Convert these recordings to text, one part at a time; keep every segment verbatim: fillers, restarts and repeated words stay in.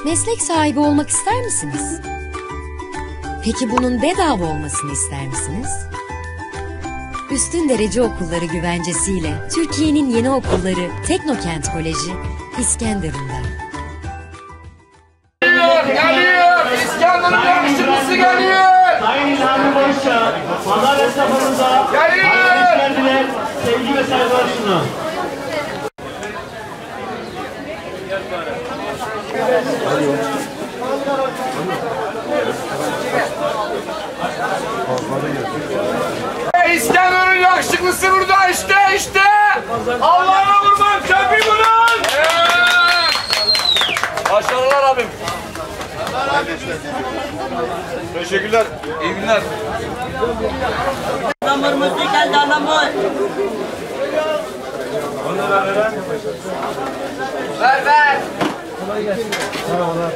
Meslek sahibi olmak ister misiniz? Peki bunun bedava olmasını ister misiniz? Üstün derece okulları güvencesiyle Türkiye'nin yeni okulları Teknokent Koleji İskenderun'da. Geliyor, geliyor! İskenderun yakışıklısı geliyor! Sayın İlhami Boşça, pazar hesabımıza Geliyor! geldiler, sevgi ve saygılar sunuyor. İskenderun yakışıklısı burada işte işte! Allah'ına kurban köpüğü bunun! Evet! Başarılar abim. Teşekkürler. İyi günler. Anamırımız ne geldi anamır? Ver ver. Kolay gelsin. Merhabalar.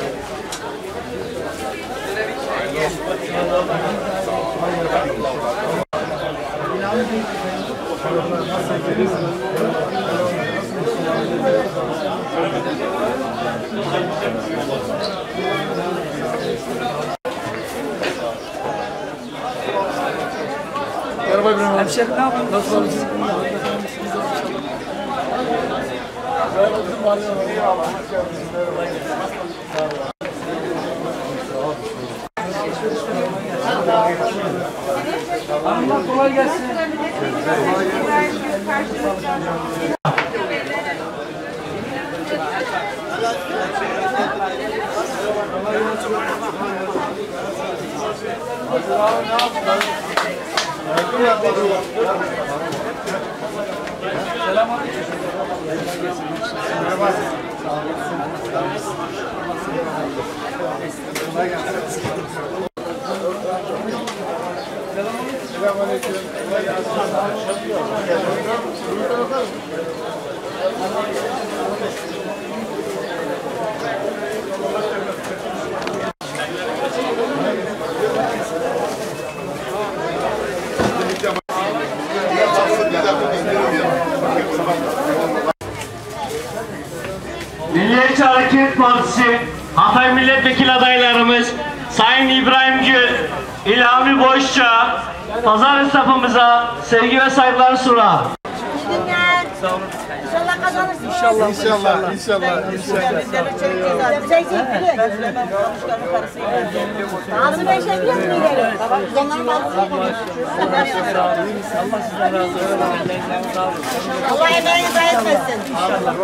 Merhaba İbrahim. Hemşerim ne yapıyorsun? Nasıl olsun? Hanımlar kolay gelsin. Selamünaleyküm. Milliyetçi Hareket Partisi Hatay Milletvekili adaylarımız Sayın İbrahim Gül, İlhami Boşça, pazar esnafımıza sevgi ve saygılar sunar. Sağ olun. İnşallah kazanırsın. İnşallah, inşallah, inşallah, inşallah. Ağzını ben şey biliyor muyum? Baba biz onların ağzını Allah emeğini zayi etmesin. İnşallah.